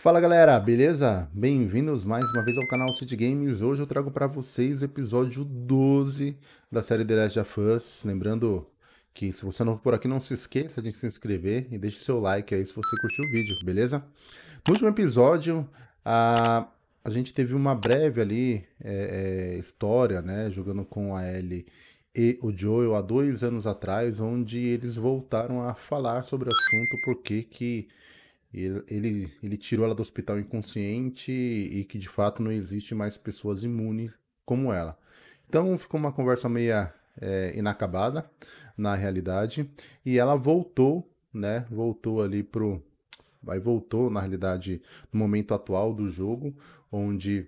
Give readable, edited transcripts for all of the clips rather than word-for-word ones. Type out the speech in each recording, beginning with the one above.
Fala galera, beleza? Bem-vindos mais uma vez ao canal City Games. Hoje eu trago para vocês o episódio 12 da série The Last of Us. Lembrando que se você é novo por aqui, não se esqueça de se inscrever e deixe seu like aí se você curtiu o vídeo, beleza? No último episódio, a gente teve uma breve ali história, né? Jogando com a Ellie e o Joel há 2 anos atrás, onde eles voltaram a falar sobre o assunto, porque que ele tirou ela do hospital inconsciente e que de fato não existe mais pessoas imunes como ela. Então ficou uma conversa meia inacabada na realidade e ela voltou, né? Voltou ali pro. Aí voltou, na realidade, no momento atual do jogo, onde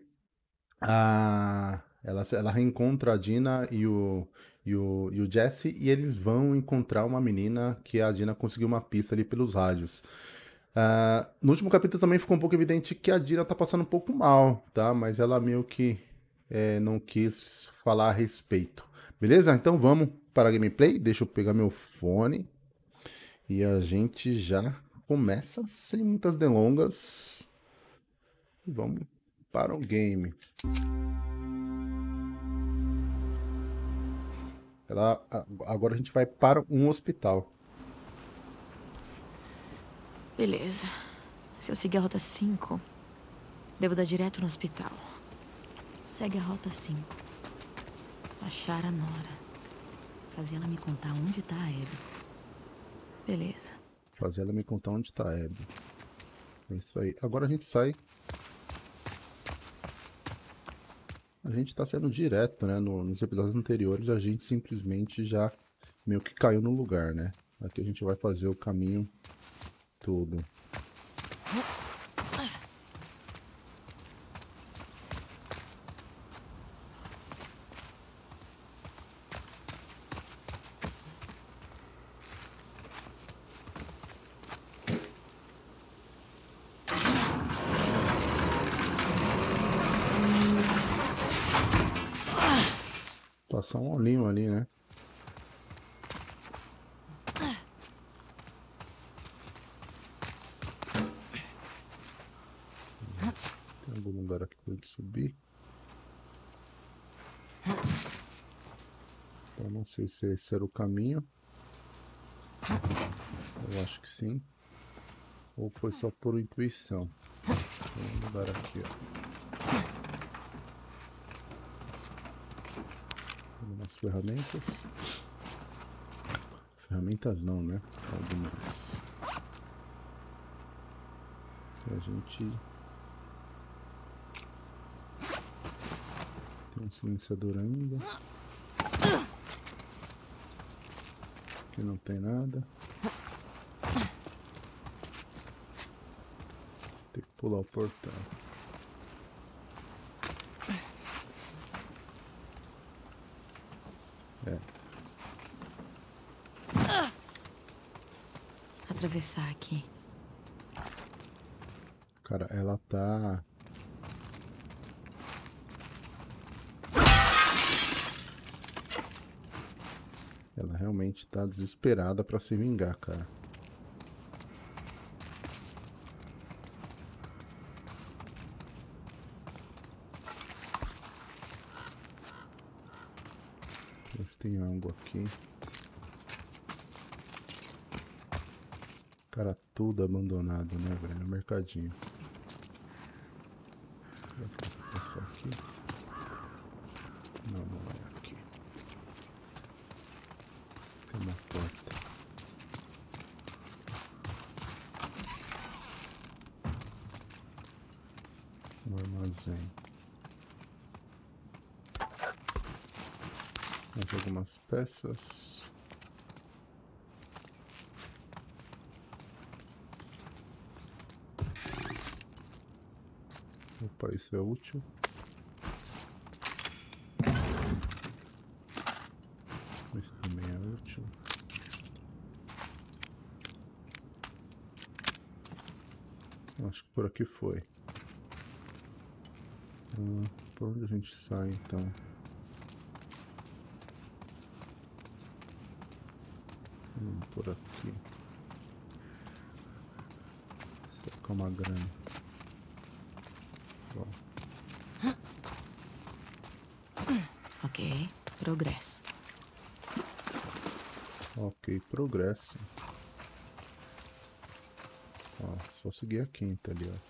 ela reencontra a Dina e o Jesse e eles vão encontrar uma menina que a Dina conseguiu uma pista ali pelos rádios. No último capítulo também ficou um pouco evidente que a Dina tá passando um pouco mal, tá? Mas ela meio que não quis falar a respeito. Beleza? Então vamos para a gameplay. Deixa eu pegar meu fone e a gente já começa sem muitas delongas. Vamos para o game. Agora a gente vai para um hospital. Beleza. Se eu seguir a rota 5, devo dar direto no hospital. Segue a rota 5. Achar a Nora. Fazer ela me contar onde tá a Abby. Beleza. Fazer ela me contar onde está a Abby. É isso aí. Agora a gente sai. A gente tá sendo direto, né? Nos episódios anteriores a gente simplesmente já meio que caiu no lugar, né? Aqui a gente vai fazer o caminho todo. Passar um olhinho ali, né? Tem algum lugar aqui pra gente subir? Eu não sei se esse era o caminho. Eu acho que sim. Ou foi só por intuição. Tem um lugar aqui, ó. Algumas ferramentas. Ferramentas não, né? Algumas. E a gente... Tem um silenciador ainda. Aqui não tem nada. Tem que pular o portão. É. Atravessar aqui. Cara, ela tá... Ela realmente tá desesperada pra se vingar, cara. Ver se tem algo aqui. Cara, tudo abandonado, né, velho? Mercadinho. Será que eu vou passar aqui? Não, não é aqui. Tem uma porta. Um armazém. Mais algumas peças. Opa, isso é útil. Isso também é útil. Acho que por aqui foi. Por onde a gente sai, então? Por aqui. Sacar uma grana. Bom. Ok, progresso. Ok, progresso. Ó, só seguir a quinta ali, ó.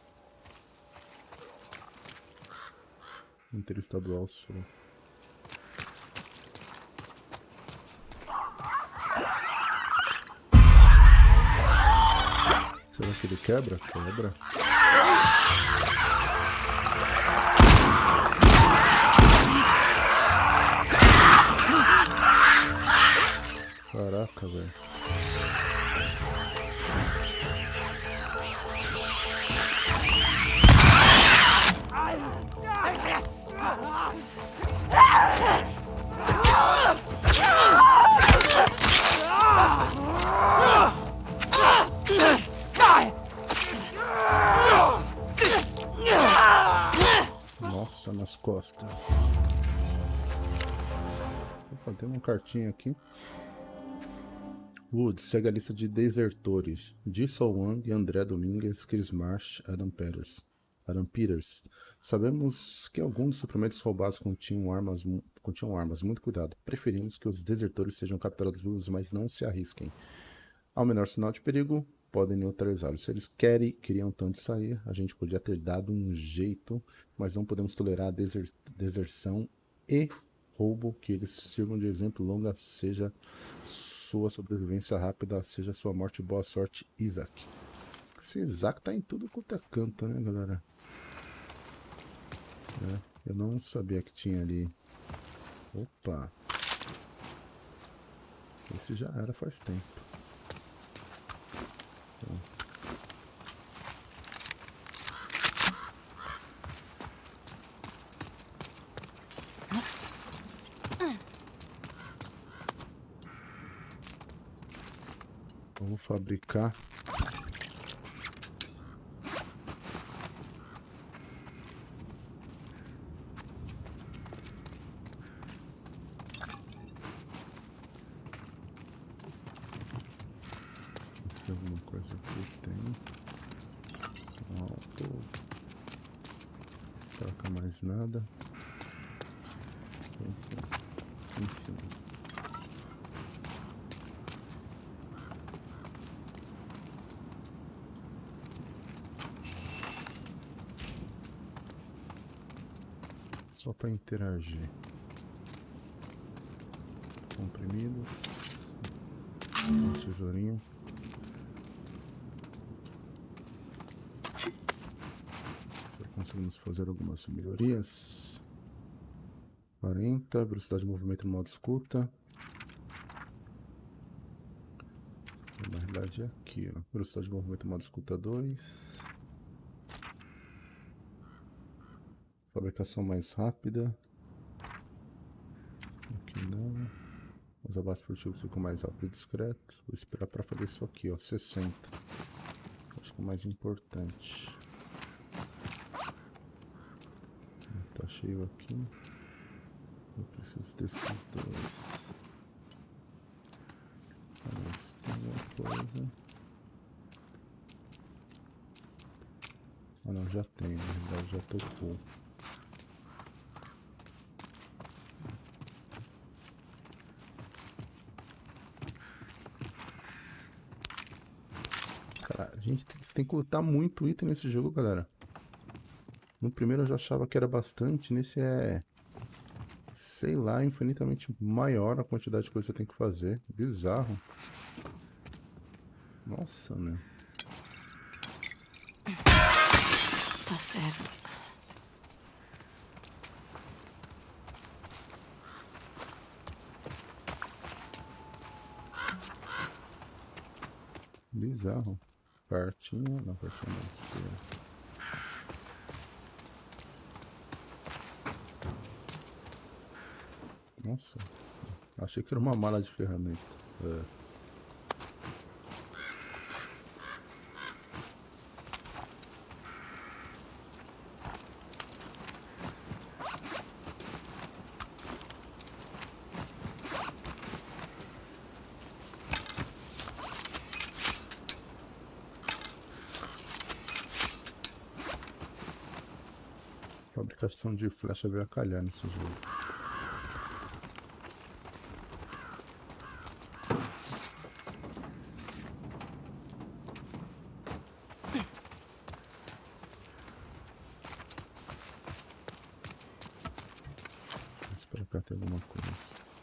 Interestadual Sul. Será que ele quebra? Quebra. Caraca, velho. Nossa, nas costas. Opa, tem uma cartinha aqui. Woods segue a lista de desertores. Jisoo Wang, André Domingues, Chris Marsh, Adam Peters. Sabemos que alguns dos suprimentos roubados continham armas. Muito cuidado. Preferimos que os desertores sejam capturados vivos, mas não se arrisquem. Ao menor sinal de perigo, podem neutralizá-los. Se eles queriam tanto sair, a gente podia ter dado um jeito, mas não podemos tolerar a deserção e roubo. Que eles sirvam de exemplo. Longa seja sua sobrevivência, rápida seja sua morte. Boa sorte, Isaac. Esse Isaac tá em tudo quanto é canto, né, galera? Eu não sabia que tinha ali. Opa. Esse já era faz tempo. Então. Vamos fabricar. Tem alguma coisa aqui? Tem. Alto. Troca mais nada. Aqui em cima. Só para interagir. Comprimidos. Um tesourinho. Conseguimos fazer algumas melhorias. 40, velocidade de movimento no modo escuta. Na realidade é aqui, ó. Velocidade de movimento no modo escuta 2. Fabricação mais rápida. Aqui não. Os abates furtivos ficam mais rápido e discretos. Vou esperar para fazer isso aqui, ó. 60. Acho que é o mais importante. Tá cheio aqui. Eu preciso desses dois. Mas tem uma coisa. Ah não, já tem, na verdade já tô full. Cara, a gente tem que lutar muito item nesse jogo, galera. No primeiro eu já achava que era bastante, nesse é, sei lá, infinitamente maior a quantidade de coisa que você tem que fazer. Bizarro. Nossa, meu. Tá certo. Bizarro. Partinha, não, partinha não. Nossa, achei que era uma mala de ferramenta. Fabricação de flecha veio a calhar nesse jogo. Espero que tenha alguma coisa.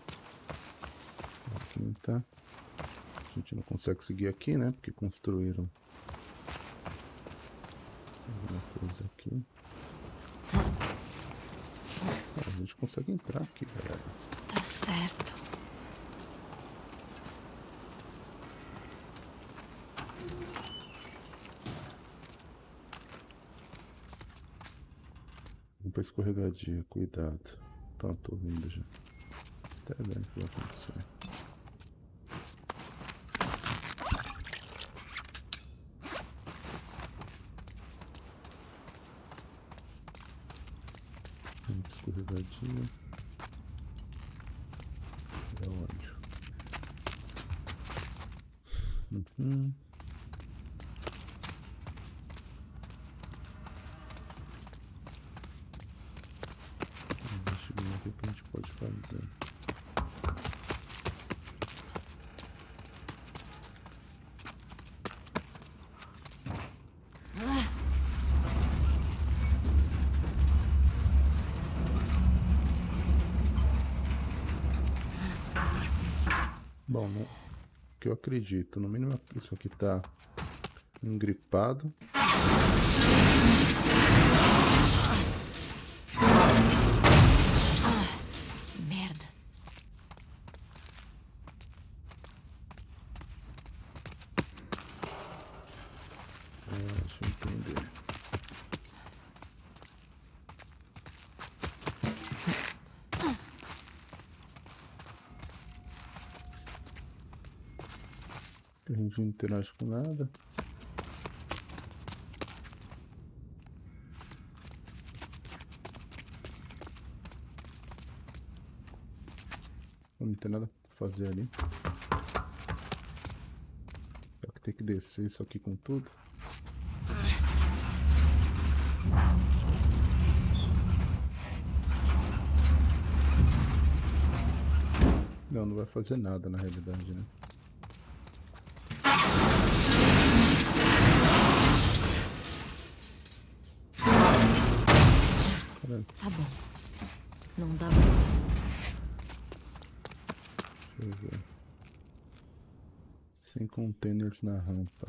Aqui não tá. A gente não consegue seguir aqui, né? Porque construíram alguma coisa aqui. A gente consegue entrar aqui, galera. Tá certo. Vamos pra escorregadia, cuidado. Pronto, tô vindo já. Até vendo o que vai acontecer. Vamos pra escorregadia. É onde? Deixa eu ver o que a gente pode fazer. Bom, né? O que eu acredito, no mínimo isso aqui tá engripado. Merda. Deixa eu entender. A gente não interage com nada. Não tem nada pra fazer ali. Só que tem que descer isso aqui com tudo. Não, não vai fazer nada na realidade, né? Caramba. Tá bom. Não dá pra... Deixa eu ver. Sem containers na rampa.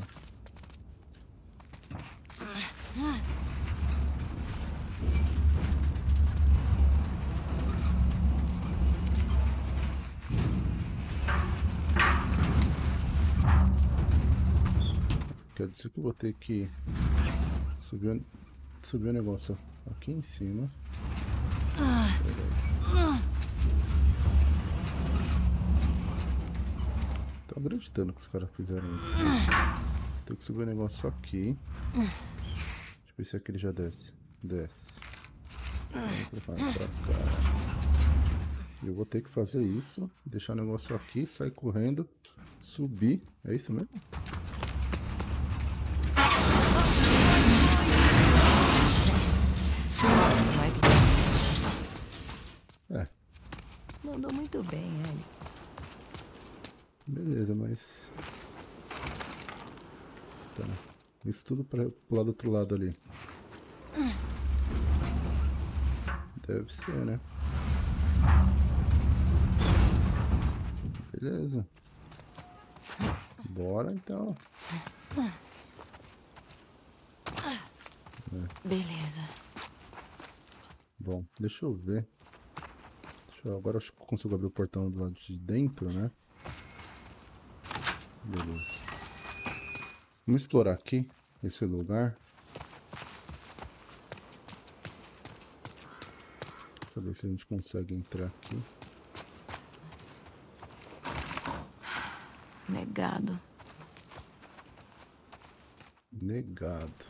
Quer dizer que eu vou ter que subir o negócio aqui em cima. Tô acreditando que os caras fizeram isso. Tem que subir o negócio aqui. Deixa eu ver se aquele já desce. Desce. Vou colocar pra cá. Eu vou ter que fazer isso. Deixar o negócio aqui, sair correndo, subir. É isso mesmo? É. Mandou muito bem, Ellie. Beleza, mas... Tá. Isso tudo pra pular do outro lado ali. Deve ser, né? Beleza. Bora então. Beleza. Bom, deixa eu ver. Agora acho que eu consigo abrir o portão do lado de dentro, né? Beleza. Vamos explorar aqui esse lugar. Saber se a gente consegue entrar aqui. Negado. Negado.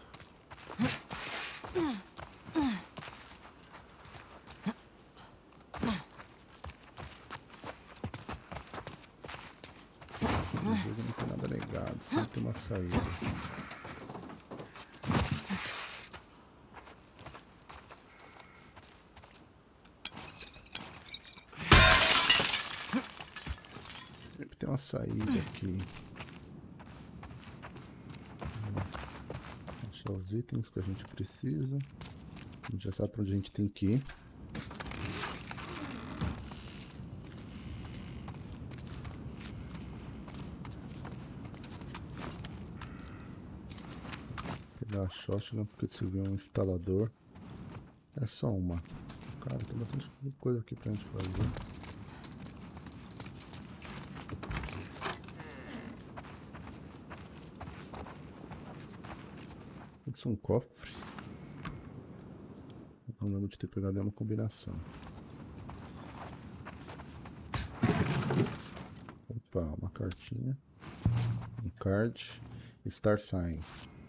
No jogo não tem nada negado, sempre tem uma saída. sair daqui. Achar os itens que a gente precisa. A gente já sabe pra onde a gente tem que ir. Pegar a shotgun, porque se vier um instalador. É só uma. Cara, tem bastante coisa aqui pra gente fazer. Isso é um cofre. Não lembro de ter pegado uma combinação. Opa, uma cartinha. Um card. Star Sign.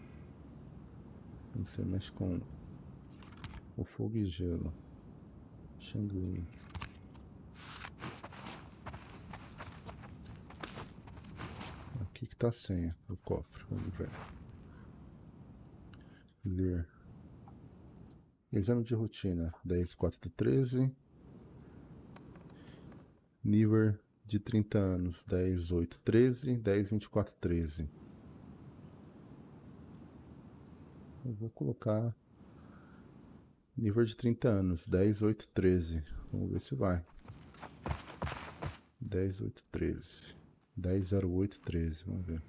Você mexe com o fogo e gelo. Shangli. Aqui que tá a senha do cofre. Vamos ver. Ler. Exame de rotina. 10/4/13. Nível de 30 anos. 10/8/13. 10/24/13. Eu vou colocar nível de 30 anos, 10/8/13. Vamos ver se vai. 10/8/13. 10/08/13. Vamos ver.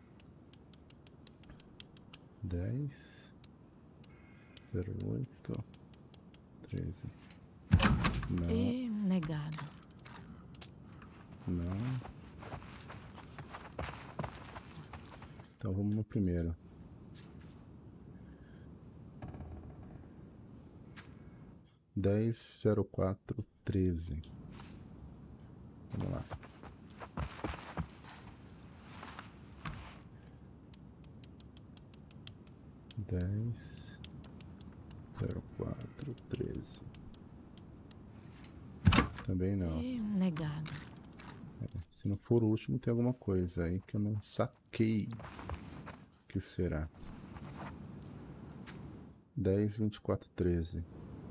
10/08/13. Não. E negado. Não. Então vamos no primeiro. 10/04/13. Vamos lá. 10/04/13. Também não. E negado. Se não for o último, tem alguma coisa aí que eu não saquei. O que será? 10/24/13.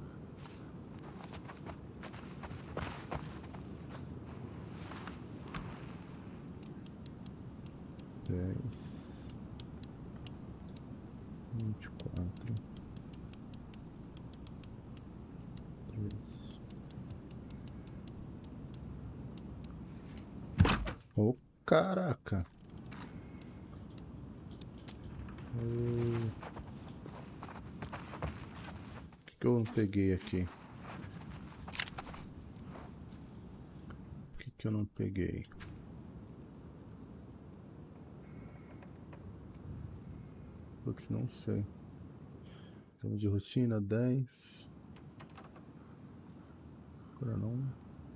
10/24/13. Oh, caraca! O que eu não peguei aqui? O que eu não peguei? Putz, não sei. Exame de rotina 10. Agora não.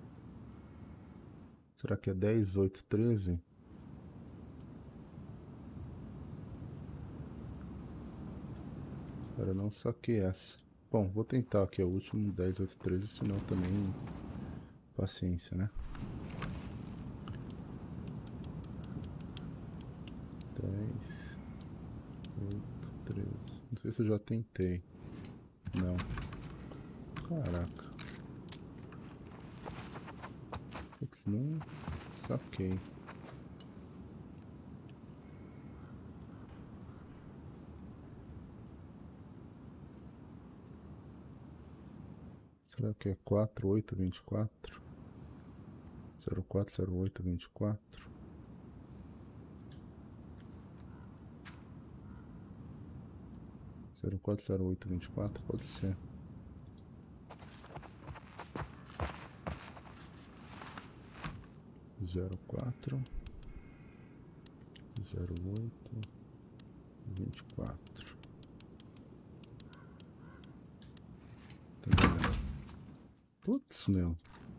Será que é 10/8/13? Agora eu não saquei essa. Bom, vou tentar aqui o último 10/8/13, senão também paciência, né? 10/8/13. Não sei se eu já tentei. Não. Caraca. Putz, não saquei. Será que é 4/8/24? 04/08/24? 04/08/24? Pode ser. Zero quatro 08/24. Putz, meu.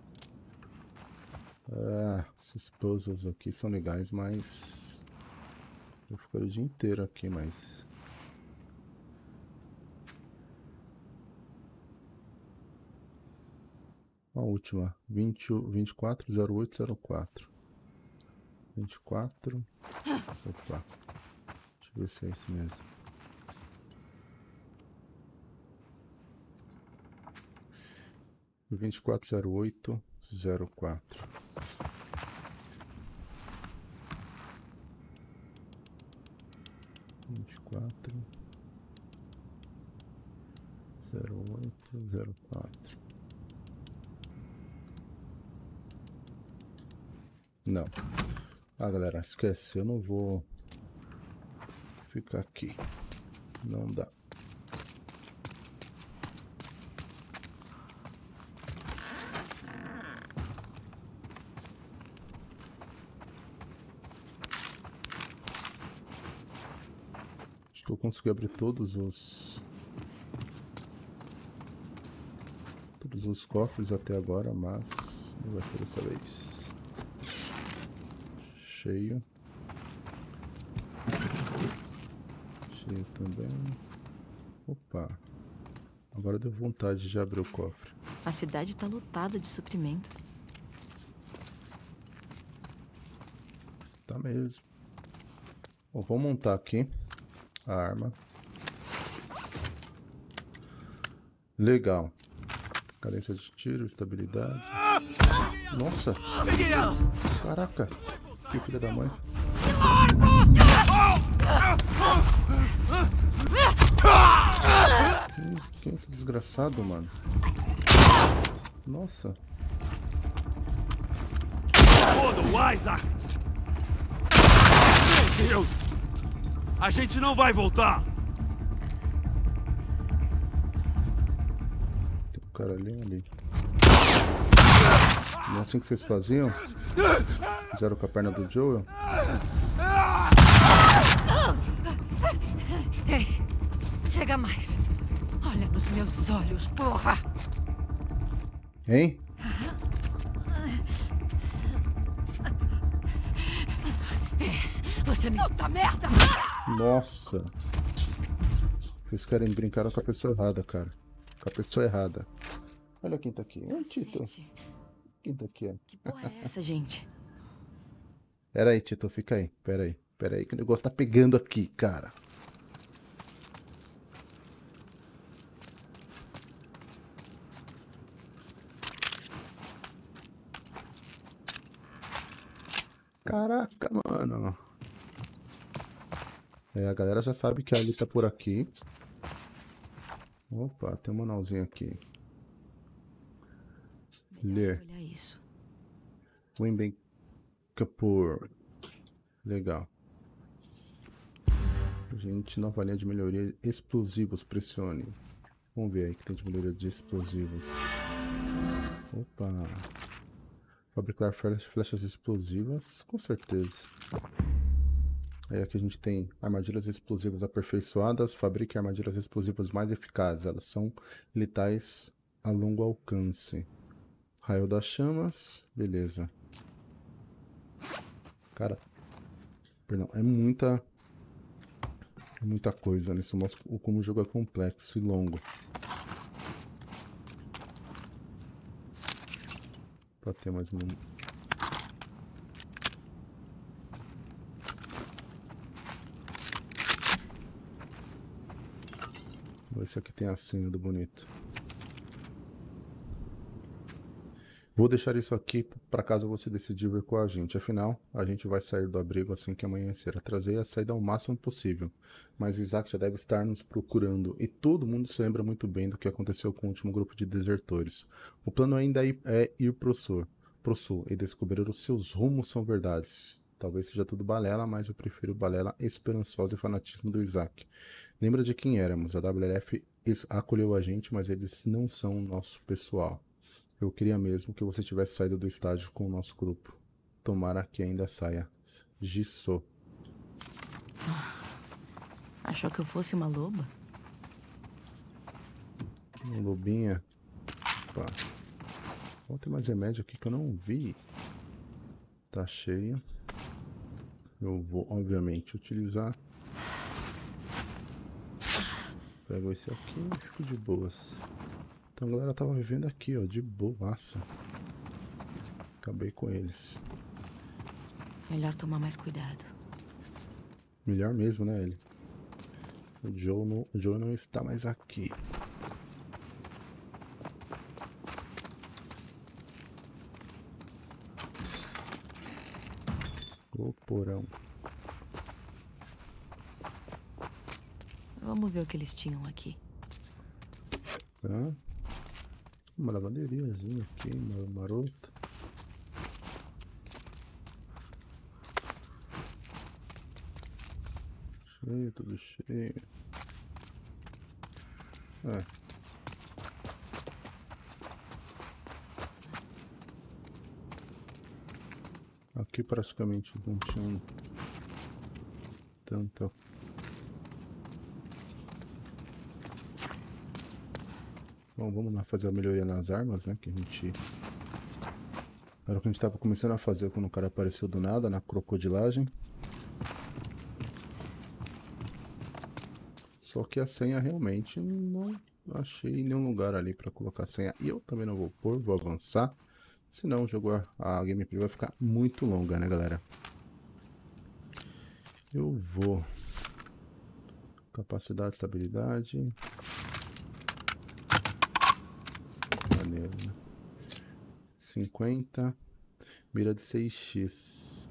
Ah, esses puzzles aqui são legais, mas eu ficaria o dia inteiro aqui, mas a última, 24/08/04. 24. Opa. Deixa eu ver se é isso mesmo. 24/08/04. 24 08 04. Não. Ah, galera, esquece. Eu não vou ficar aqui. Não dá. Acho que eu consegui abrir todos os cofres até agora, mas não vai ser dessa vez. Cheio. Cheio também. Opa. Agora deu vontade de abrir o cofre. A cidade tá lotada de suprimentos. Tá mesmo. Bom, vou montar aqui a arma. Legal. Cadência de tiro, estabilidade. Nossa! Caraca! Que filha da mãe. Quem é esse desgraçado, mano? Nossa! Meu Deus! A gente não vai voltar! Tem um cara ali. Não é assim que vocês faziam? Fizeram com a perna do Joel? Ei, chega mais. Olha nos meus olhos, porra. Hein? Você me... Puta merda! Nossa! Vocês querem brincar com a pessoa errada, cara. Com a pessoa errada. Olha quem tá aqui. Oi, Tito. Quem tá aqui, ó? Que porra é essa, gente? Pera aí, Tito. Fica aí. Pera aí que o negócio tá pegando aqui, cara. Caraca, mano. A galera já sabe que a Ali tá por aqui. Opa, tem um manualzinho aqui. Ler. Olha isso. Wimbledon Kapoor. Legal. Gente, nova linha de melhoria. Explosivos, pressione. Vamos ver aí que tem de melhoria de explosivos. Opa. Fabricar flechas explosivas, com certeza. Aí aqui a gente tem armadilhas explosivas aperfeiçoadas. Fabrique armadilhas explosivas mais eficazes. Elas são letais a longo alcance. Raio das chamas. Beleza. Cara, perdão, é muita coisa, né? Isso mostra como o jogo é complexo e longo. Pra ter mais um... Esse aqui tem a senha do bonito. Vou deixar isso aqui para caso você decidir vir com a gente. Afinal, a gente vai sair do abrigo assim que amanhecer. Atrasei a saída ao máximo possível. Mas o Isaac já deve estar nos procurando. E todo mundo se lembra muito bem do que aconteceu com o último grupo de desertores. O plano ainda é ir pro sul e descobrir os seus rumos são verdades. Talvez seja tudo balela, mas eu prefiro balela esperançosa e fanatismo do Isaac. Lembra de quem éramos. A WLF acolheu a gente, mas eles não são nosso pessoal. Eu queria mesmo que você tivesse saído do estádio com o nosso grupo. Tomara que ainda saia. Jisoo. Achou que eu fosse uma loba? Uma lobinha. Opa. Vou ter mais remédio aqui que eu não vi. Tá cheio. Eu vou, obviamente, utilizar. Pego esse aqui e fico de boas. Então a galera tava vivendo aqui, ó, de boaça. Acabei com eles. Melhor tomar mais cuidado. Melhor mesmo, né, ele? O Joe não está mais aqui. O porão. Vamos ver o que eles tinham aqui. Tá. Uma lavanderiazinha aqui, marota. Cheio, tudo cheio. Aqui praticamente não tinha tanta. Bom, vamos lá fazer a melhoria nas armas, né? Que a gente. Era o que a gente tava começando a fazer quando o cara apareceu do nada na crocodilagem. Só que a senha realmente não achei nenhum lugar ali pra colocar a senha. E eu também não vou pôr, vou avançar. Senão o jogo, a gameplay vai ficar muito longa, né, galera? Eu vou. Capacidade, estabilidade. Maneiro, né? 50. Mira de 6x.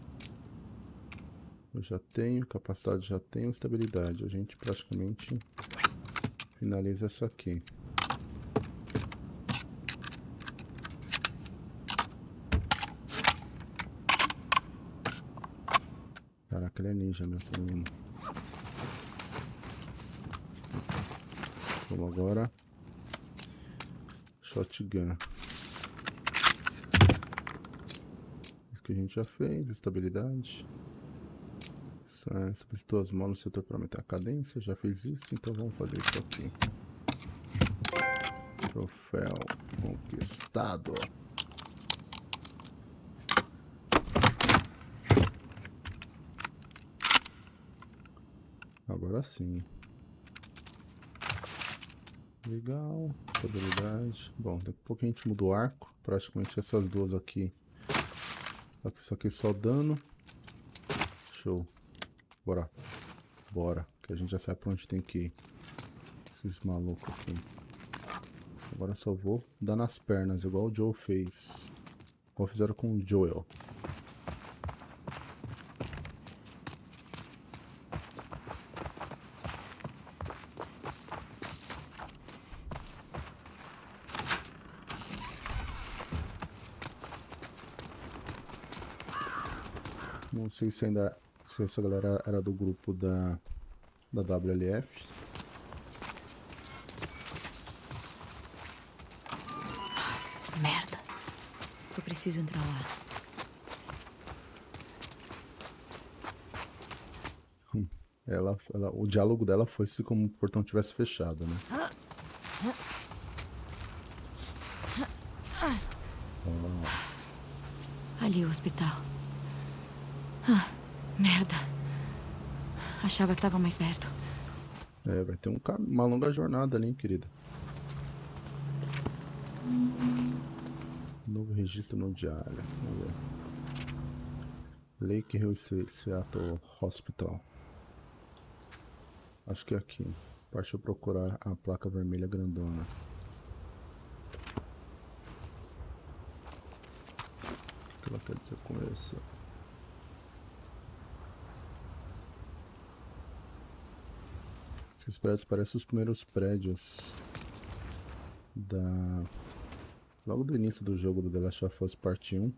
Eu já tenho, capacidade já tenho, estabilidade. A gente praticamente finaliza essa aqui. Caraca, ele é ninja, meu menino. Vamos agora. Shotgun. Isso que a gente já fez, estabilidade. Substituir as mãos no setor para aumentar a cadência. Já fez isso, então vamos fazer isso aqui. Troféu conquistado. Agora sim. Legal. Estabilidade. Bom, daqui a pouco a gente muda o arco. Praticamente essas duas aqui. Isso aqui só dano. Show. Bora. Bora. Que a gente já sabe pra onde tem que ir. Esses malucos aqui. Agora só vou dar nas pernas, igual o Joe fez. Igual fizeram com o Joel. Não sei se ainda. Se essa galera era do grupo da WLF. Merda. Eu preciso entrar lá. O diálogo dela foi se como o portão tivesse fechado, né? Ali o hospital. Merda. Achava que tava mais perto. Vai ter uma longa jornada ali, hein, querida. Novo registro no diário. Vamos ver. Lake Hill Seattle Hospital. Acho que é aqui. Partiu procurar a placa vermelha grandona. O que ela quer dizer com isso? Esses prédios parecem os primeiros prédios logo do início do jogo do The Last of Us Part 1.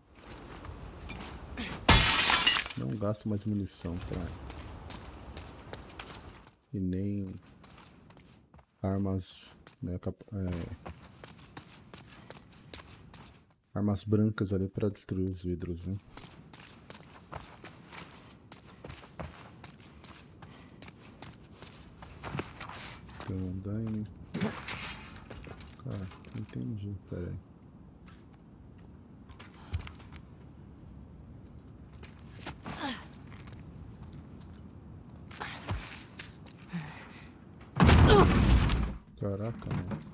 Não gasto mais munição, cara. E nem armas, né, armas brancas ali para destruir os vidros, né? Tem um andaime. Cara, não entendi, peraí. Caraca, mano.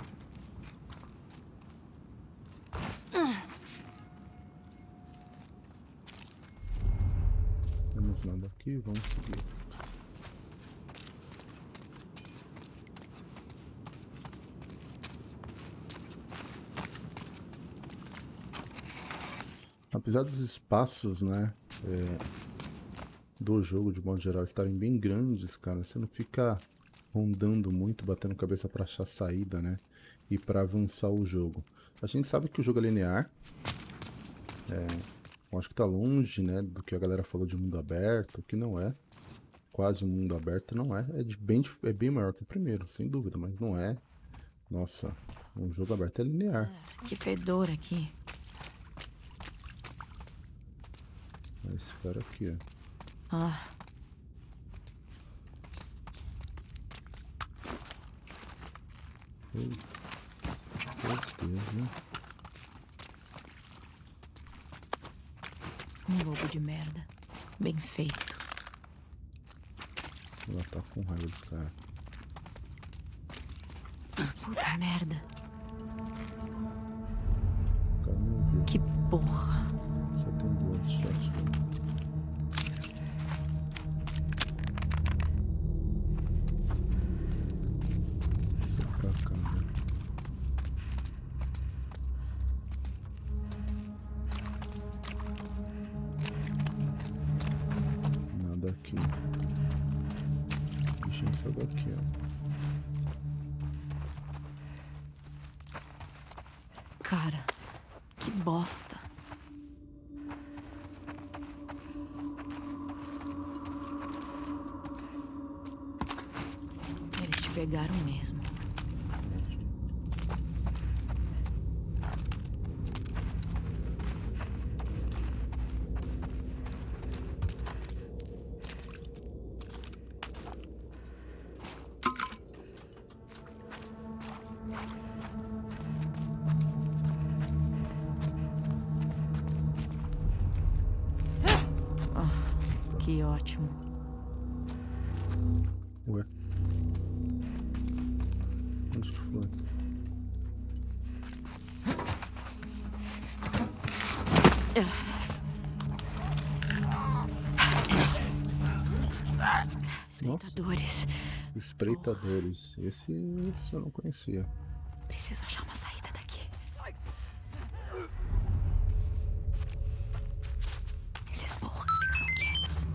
Não temos nada aqui, vamos seguir. Apesar dos espaços, né, do jogo, de modo geral, estarem bem grandes, cara, você não fica rondando muito, batendo cabeça pra achar saída, né? E pra avançar o jogo. A gente sabe que o jogo é linear. Eu acho que tá longe, né, do que a galera falou de mundo aberto, que não é. Quase um mundo aberto, não é. É bem maior que o primeiro, sem dúvida, mas não é. Nossa, um jogo aberto é linear. Que fedor aqui. Esse cara aqui, ó. Ah, Eita. Meu Deus, né? um lobo de merda. Bem feito. Ela tá com raiva dos caras. Puta merda. O cara não viu. Que porra. Só tem duas shots. Só pra cá, né? Nada aqui. Deixa eu só daqui, ó. Cara, que bosta. Eles te pegaram mesmo. Que ótimo. Ué? Onde que foi? Espreitadores. Espreitadores. Esse eu não conhecia. Preciso achar uma saída daqui. Esses porras ficaram quietos.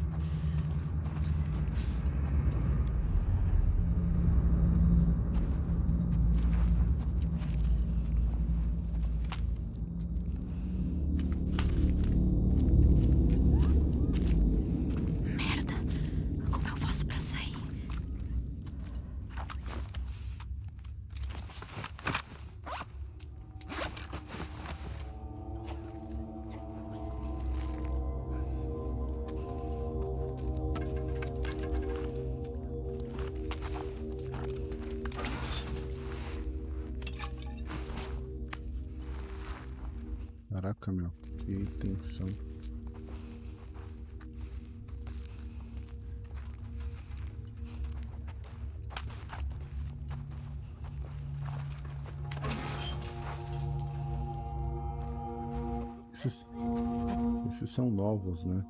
Merda. Como eu faço pra sair? Caraca, meu. Que tensão. Esses são novos, né?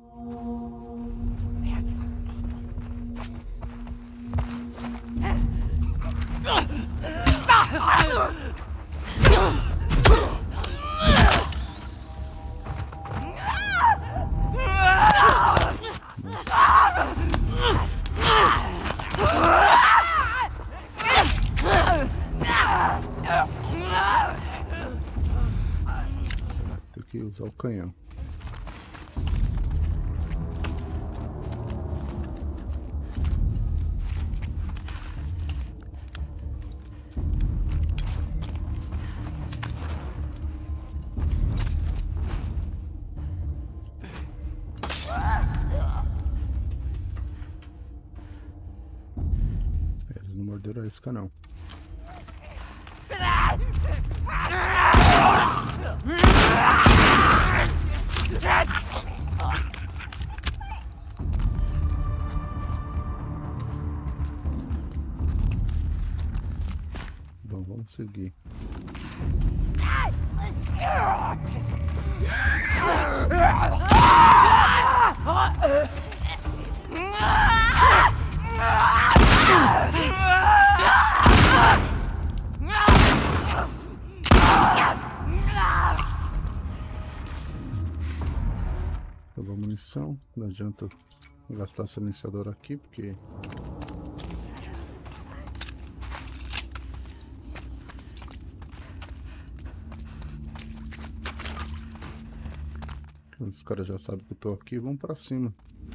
Tem que usar o canhão. Eles não morderam a isca, não. Bom, vamos seguir. Acabou a munição, não adianta Vou gastar silenciador aqui, porque... os caras já sabem que eu tô aqui, vamos pra cima.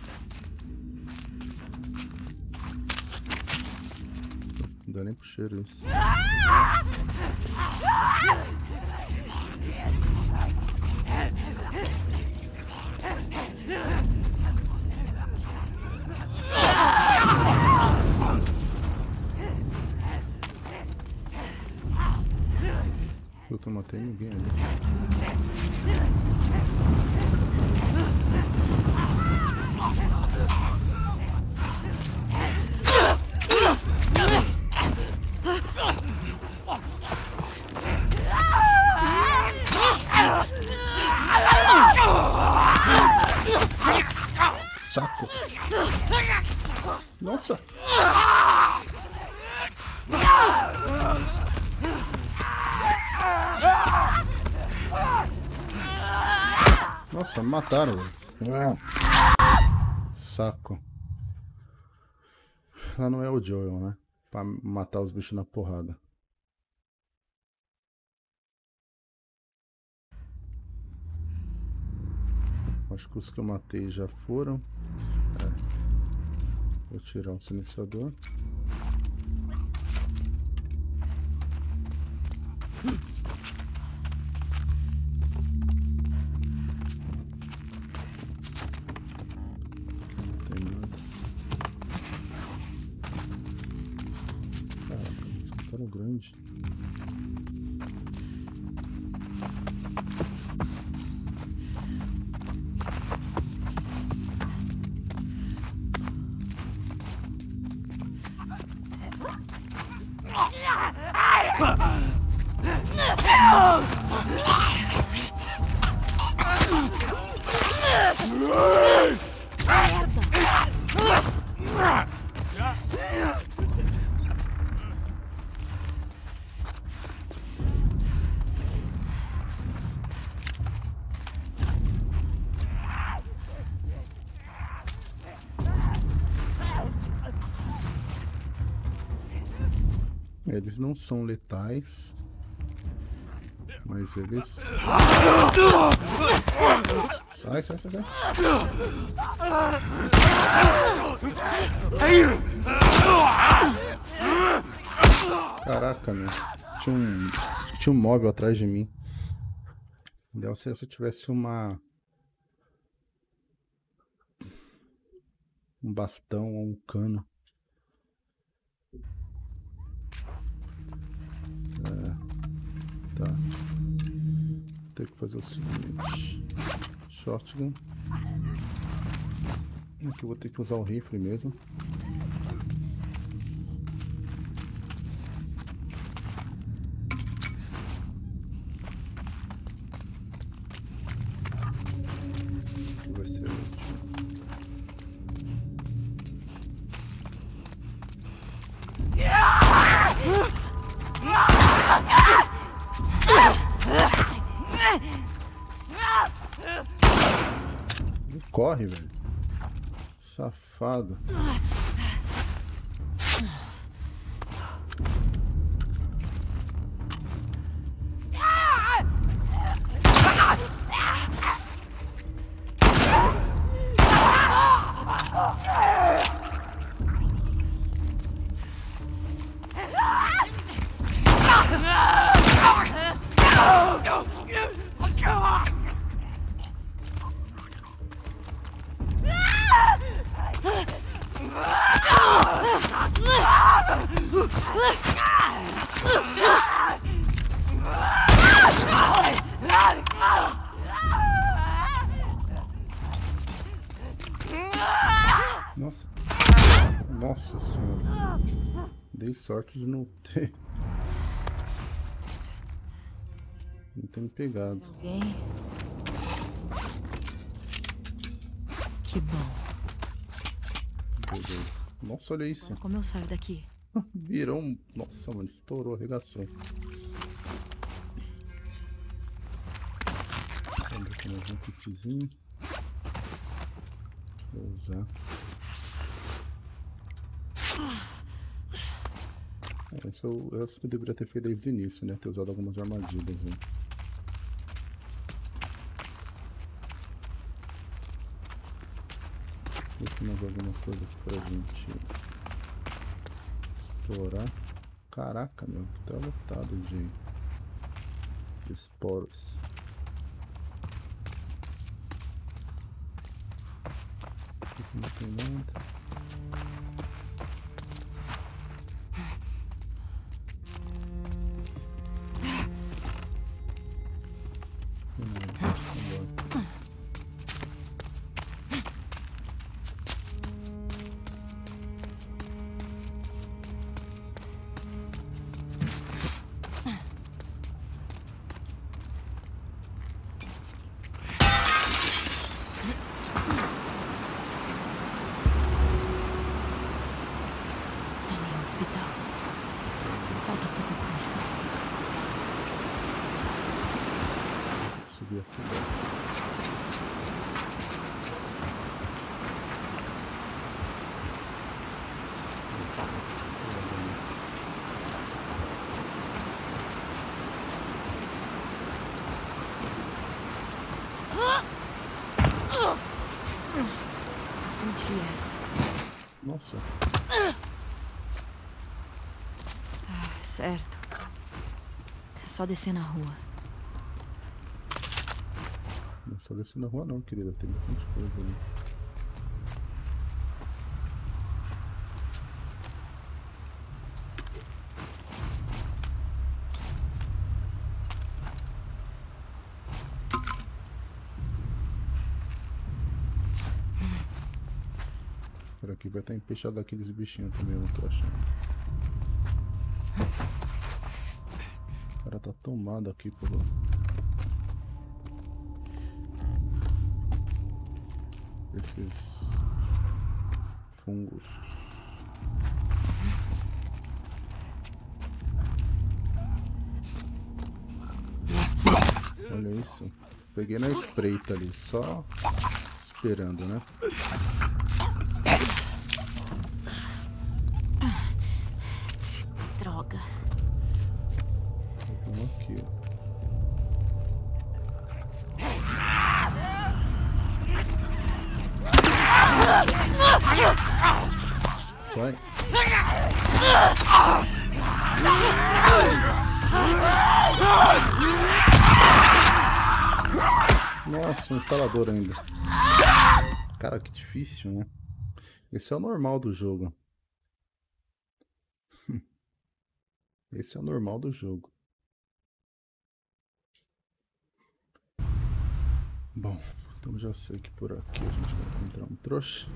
Não dá nem pro cheiro isso. Eu não matei ninguém ali. Saco. Nossa. Nossa, me mataram, velho. Saco. Ela não é o Joel, né? Pra matar os bichos na porrada. Acho que os que eu matei já foram. Vou tirar um silenciador. Não tem nada. Caraca, esse cara é grande. Eles não são letais, mas eles... Sai, sai, sai, sai. Caraca, meu. Tinha um móvel atrás de mim. Ideal seria se eu tivesse um bastão ou um cano. Tá. Tem que fazer o seguinte. Shotgun. Aqui eu vou ter que usar o rifle mesmo. Aqui vai ser útil. Corre, velho. Safado. Nossa. Nossa senhora. Dei sorte de não ter. Não ter me pegado. Alguém? Que bom. Beleza. Nossa, olha isso. Agora como eu saio daqui? Virou um... Nossa, mano, estourou, arregaçou. Vamos ver aqui mais um kitzinho. Vou usar. Eu acho que eu deveria ter feito desde o início, né? Ter usado algumas armadilhas, né? Tem mais alguma coisa aqui pra gente explorar. Caraca, meu, que tá lotado de esporos. Aqui não tem nada. Subir aqui, Senti essa. Nossa. Certo. É só descer na rua. Não é só descer na rua não, querida. Tem bastante coisa ali. Por aqui vai estar empechado aqueles bichinhos também, eu não tô achando. O cara tá tomado aqui por esses fungos. Olha isso. Peguei na espreita ali, só esperando, né? Droga. Vamos aqui, ó. Sai. Nossa, um instalador ainda. Cara, que difícil, né? Esse é o normal do jogo. Esse é o normal do jogo. Bom, então já sei que por aqui a gente vai encontrar um trouxa.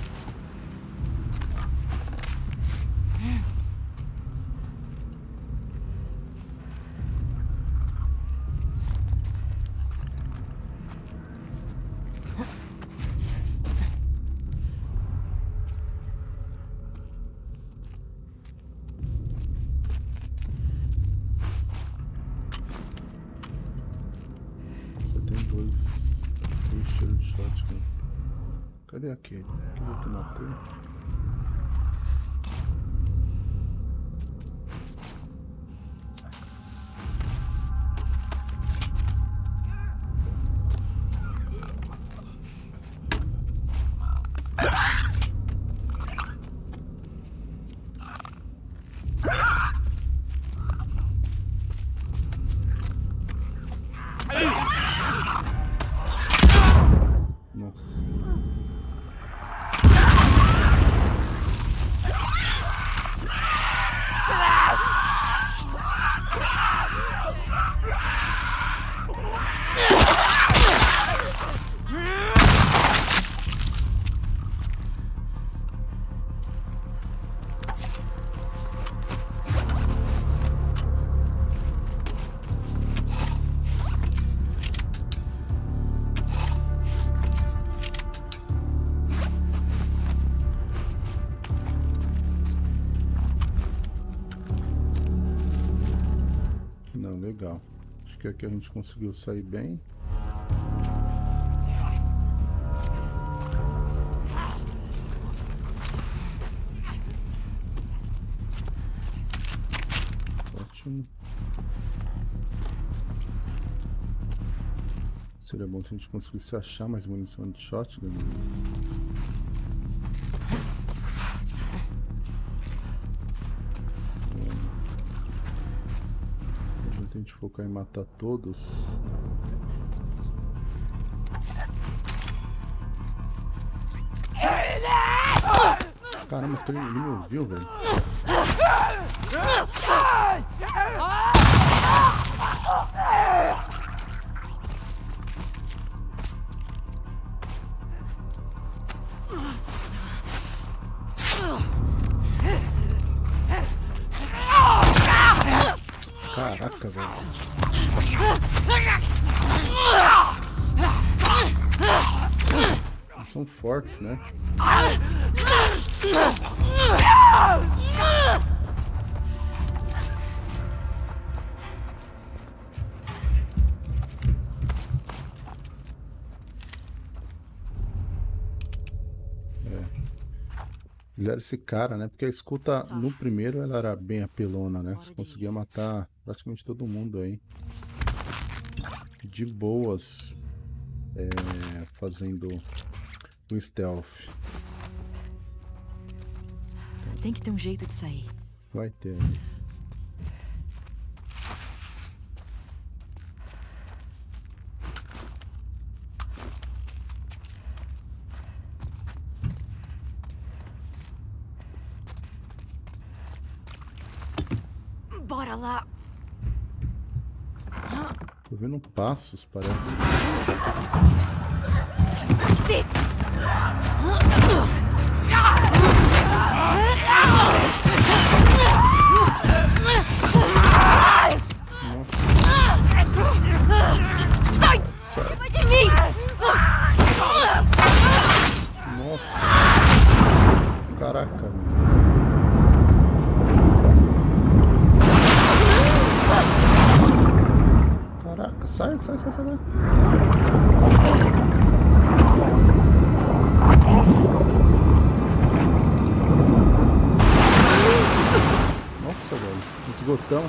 Dois tiros de shotgun. Cadê aquele? Aquele que eu matei? Não, legal. Acho que aqui a gente conseguiu sair bem. último. Seria bom se a gente conseguisse achar mais munição de shotgun. A gente focar em matar todos. Caramba, ele me ouviu, velho. Caraca, velho. Eles são fortes, né? Fizeram esse cara, né? Porque a escuta no primeiro ela era bem apelona, né? Você conseguia matar praticamente todo mundo aí. De boas. Fazendo o stealth. Tem que ter um jeito de sair. Vai ter. Bora lá. Tô vendo passos, parece. Sit. Sai! Sai de mim! Nossa! Caraca, meu. Caraca, sai. Nossa, velho. Esgotão.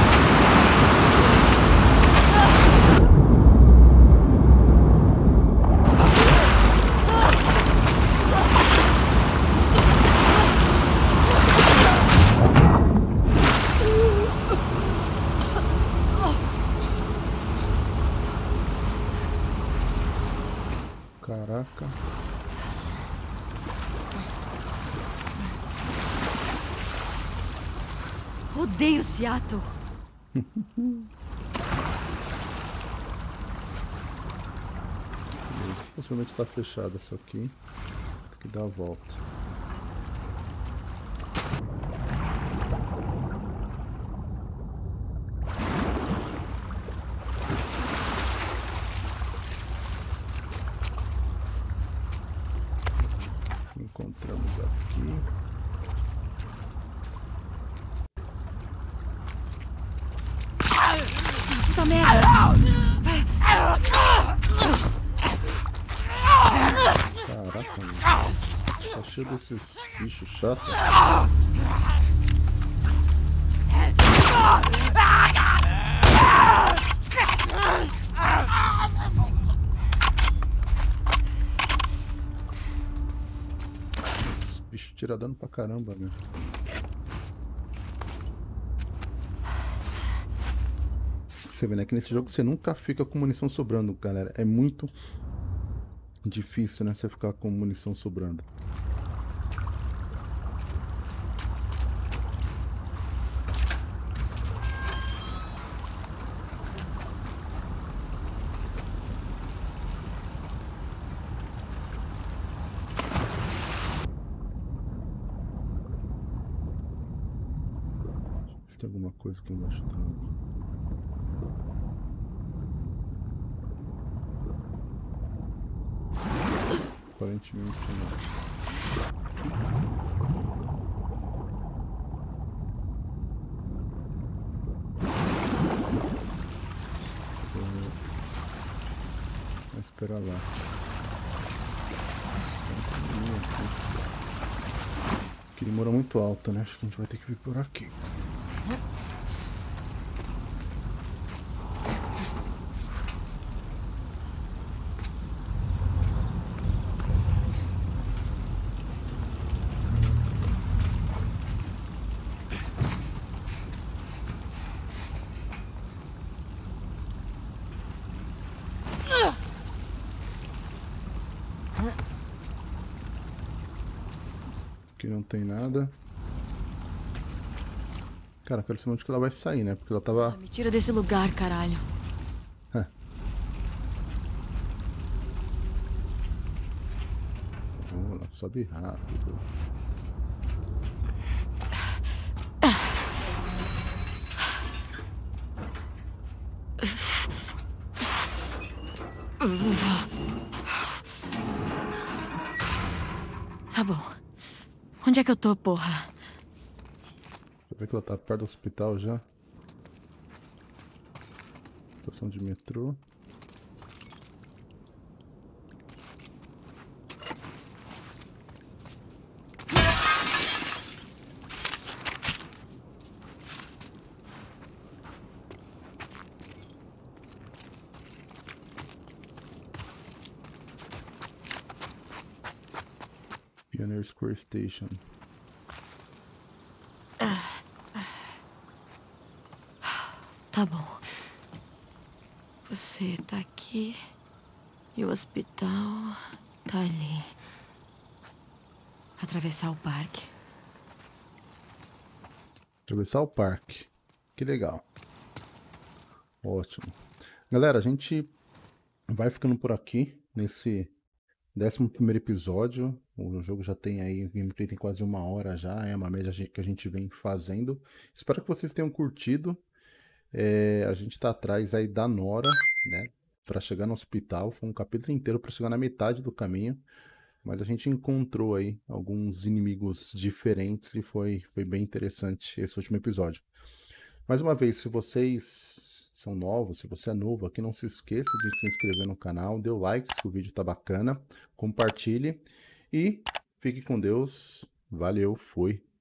Caraca. Odeio Seattle. Possivelmente tá fechado isso aqui. Tem que dar a volta. Encontramos aqui. Puta merda! Caraca, mano. Tá cheio desses bichos chatos. Esses bichos tiram dano pra caramba, né? Você vê, né? Que nesse jogo você nunca fica com munição sobrando, galera. É muito difícil, né? Você ficar com munição sobrando. Tem alguma coisa aqui embaixo da água. Aparentemente não. Vou esperar lá. Aqui ele mora muito alto, né? Acho que a gente vai ter que vir por aqui. não tem nada. Cara, quero saber onde que ela vai sair, né? Porque ela tava... Me tira desse lugar, caralho. Ela sobe rápido. Tá bom. Onde é que eu tô, porra? Você vê que ela tá perto do hospital já. Estação de metrô. Pioneer Square Station. Tá bom. Você tá aqui e o hospital tá ali. Atravessar o parque. Atravessar o parque. Que legal. Ótimo. Galera, a gente vai ficando por aqui nesse 11º episódio. O jogo já tem aí, o gameplay tem quase 1 hora já, é uma média que a gente vem fazendo. Espero que vocês tenham curtido. A gente tá atrás aí da Nora, né, para chegar no hospital. Foi um capítulo inteiro para chegar na metade do caminho, mas a gente encontrou aí alguns inimigos diferentes e foi bem interessante esse último episódio. Mais uma vez, se vocês são novos, se você é novo aqui, não se esqueça de se inscrever no canal, dê o like se o vídeo tá bacana, compartilhe e fique com Deus. Valeu, fui.